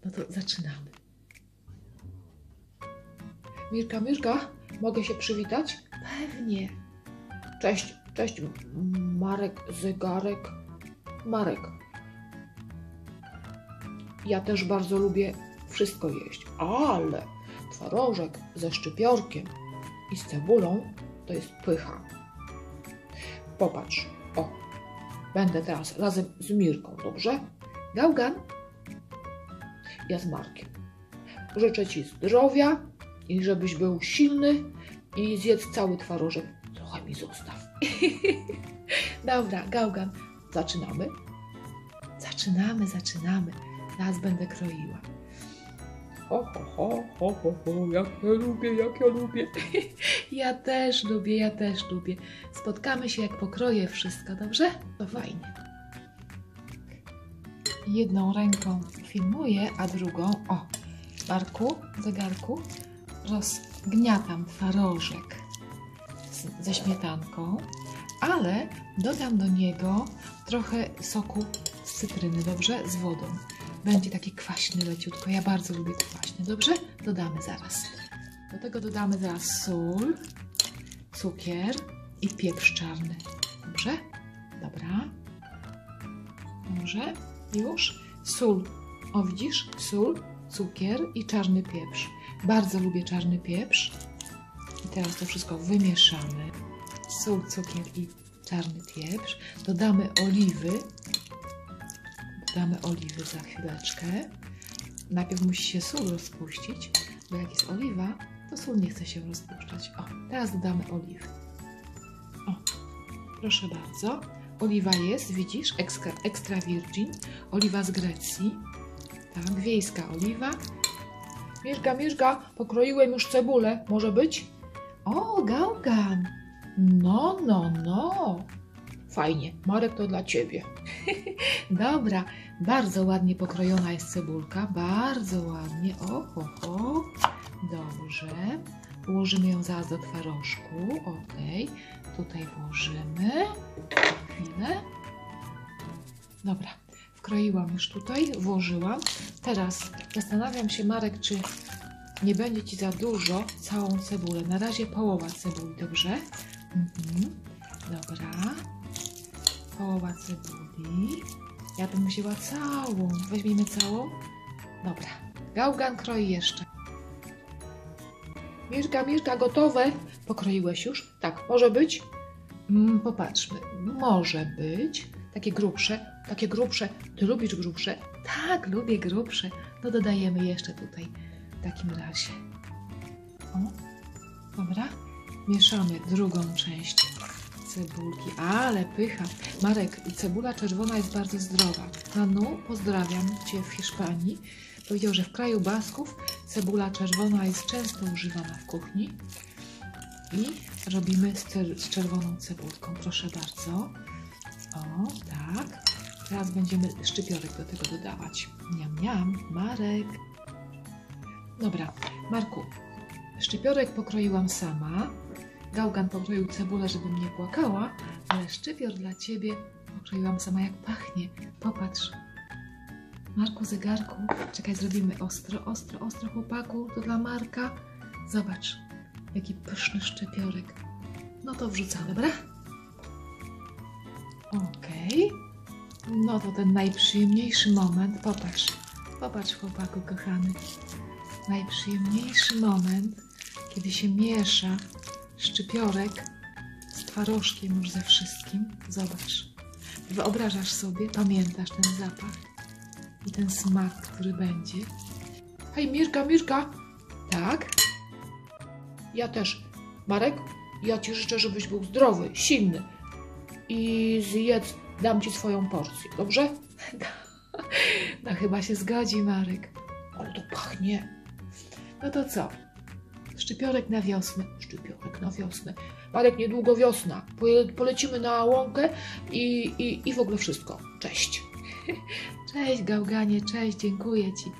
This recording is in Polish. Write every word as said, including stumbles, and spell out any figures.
No to zaczynamy. Mirka, Mirka, mogę się przywitać? Pewnie. Cześć, cześć, Marek, zegarek. Marek. Ja też bardzo lubię wszystko jeść, ale twarożek ze szczypiorkiem i z cebulą to jest pycha. Popatrz, o, będę teraz razem z Mirką, dobrze? Gałgan, ja z Markiem. Życzę Ci zdrowia i żebyś był silny i zjedz cały twarożek. Trochę mi zostaw. Dobra, Gałgan, zaczynamy? Zaczynamy, zaczynamy. Teraz będę kroiła. Ho, ho, ho, ho, ho, ho, jak ja lubię, jak ja lubię. Ja też lubię, ja też lubię. Spotkamy się, jak pokroję wszystko, dobrze? To fajnie. Jedną ręką filmuję, a drugą, o, Marku, zegarku, rozgniatam twarożek z, ze śmietanką, ale dodam do niego trochę soku z cytryny, dobrze? Z wodą. Będzie taki kwaśny leciutko. Ja bardzo lubię kwaśny, dobrze? Dodamy zaraz. Do tego dodamy zaraz sól, cukier i pieprz czarny. Dobrze? Dobra. Dobrze? Już? Sól. O, widzisz? Sól, cukier i czarny pieprz. Bardzo lubię czarny pieprz. I teraz to wszystko wymieszamy. Sól, cukier i czarny pieprz. Dodamy oliwy. Dodamy oliwy za chwileczkę. Najpierw musi się sól rozpuścić, bo jak jest oliwa, to sól nie chce się rozpuszczać. O, teraz dodamy oliwy. O, proszę bardzo. Oliwa jest, widzisz, extra, extra virgin. Oliwa z Grecji. Tak, wiejska oliwa. Mirka, Mirka, pokroiłem już cebulę. Może być? O, Gałgan. No, no, no. Fajnie. Marek, to dla Ciebie. Dobra, bardzo ładnie pokrojona jest cebulka. Bardzo ładnie. O, ho, ho. Dobrze. Ułożymy ją zaraz do twarożku. Ok. Tutaj włożymy. Chwilę. Dobra. Wkroiłam już tutaj. Włożyłam. Teraz zastanawiam się, Marek, czy nie będzie Ci za dużo całą cebulę. Na razie połowa cebuli. Dobrze? Mhm. Dobra. Połowa cebuli. Ja bym wzięła całą. Weźmiemy całą. Dobra. Gałgan kroi jeszcze. Mirka, Mirka, gotowe? Pokroiłeś już? Tak, może być? Mm, popatrzmy. Może być. Takie grubsze. Takie grubsze. Ty lubisz grubsze? Tak, lubię grubsze. No dodajemy jeszcze tutaj. W takim razie. O. Dobra. Mieszamy drugą część cebulki, ale pycha. Marek, cebula czerwona jest bardzo zdrowa. Panu, pozdrawiam Cię w Hiszpanii. Powiedział, że w kraju Basków cebula czerwona jest często używana w kuchni. I robimy z, z czerwoną cebulką. Proszę bardzo. O, tak. Teraz będziemy szczypiorek do tego dodawać. Niam, niam. Marek. Dobra, Marku, szczypiorek pokroiłam sama. Gałgan pokroił cebulę, żebym nie płakała, ale szczypior dla Ciebie pokroiłam sama. Jak pachnie. Popatrz. Marku, zegarku. Czekaj, zrobimy ostro, ostro, ostro, chłopaku. To dla Marka. Zobacz, jaki pyszny szczypiorek. No to wrzucam, dobra? Okej. Okay. No to ten najprzyjemniejszy moment. Popatrz. Popatrz, chłopaku kochany. Najprzyjemniejszy moment, kiedy się miesza szczypiorek z twarożkiem już ze wszystkim. Zobacz. Wyobrażasz sobie, pamiętasz ten zapach i ten smak, który będzie. Hej, Mirka, Mirka. Tak? Ja też. Marek, ja Ci życzę, żebyś był zdrowy, silny i zjedz, dam Ci swoją porcję, dobrze? No chyba się zgodzi, Marek. Ale to pachnie. No to co? Szczypiorek na wiosnę. Szczypiorek na wiosnę. Marek, niedługo wiosna. Polecimy na łąkę i, i, i w ogóle wszystko. Cześć. Cześć, Gałganie, cześć, dziękuję Ci.